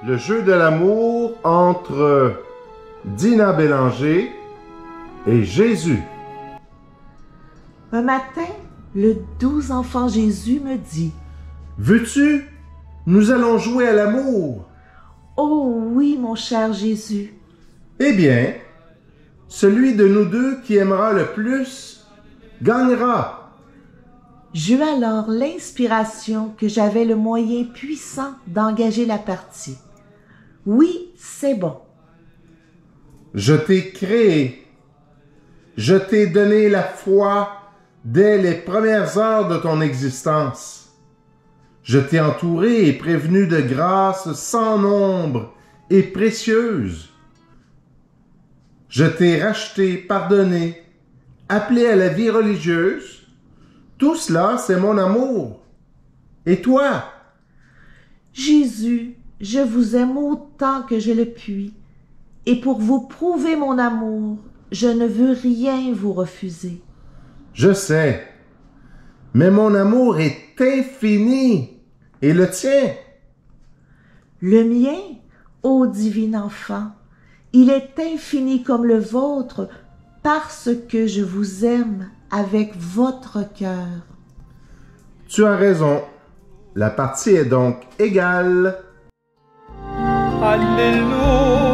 Le jeu de l'amour entre Dina Bélanger et Jésus. Un matin, le doux enfant Jésus me dit: « Veux-tu? Nous allons jouer à l'amour. » Oh oui, mon cher Jésus. Eh bien, celui de nous deux qui aimera le plus gagnera. J'eus alors l'inspiration que j'avais le moyen puissant d'engager la partie. Oui, c'est bon. Je t'ai créé. Je t'ai donné la foi dès les premières heures de ton existence. Je t'ai entouré et prévenu de grâces sans nombre et précieuses. Je t'ai racheté, pardonné, appelé à la vie religieuse. Tout cela, c'est mon amour. Et toi? Jésus, je vous aime autant que je le puis. Et pour vous prouver mon amour, je ne veux rien vous refuser. Je sais, mais mon amour est infini. Et le tien? Le mien, ô divin enfant, il est infini comme le vôtre parce que je vous aime avec votre cœur. Tu as raison. La partie est donc égale. Alléluia.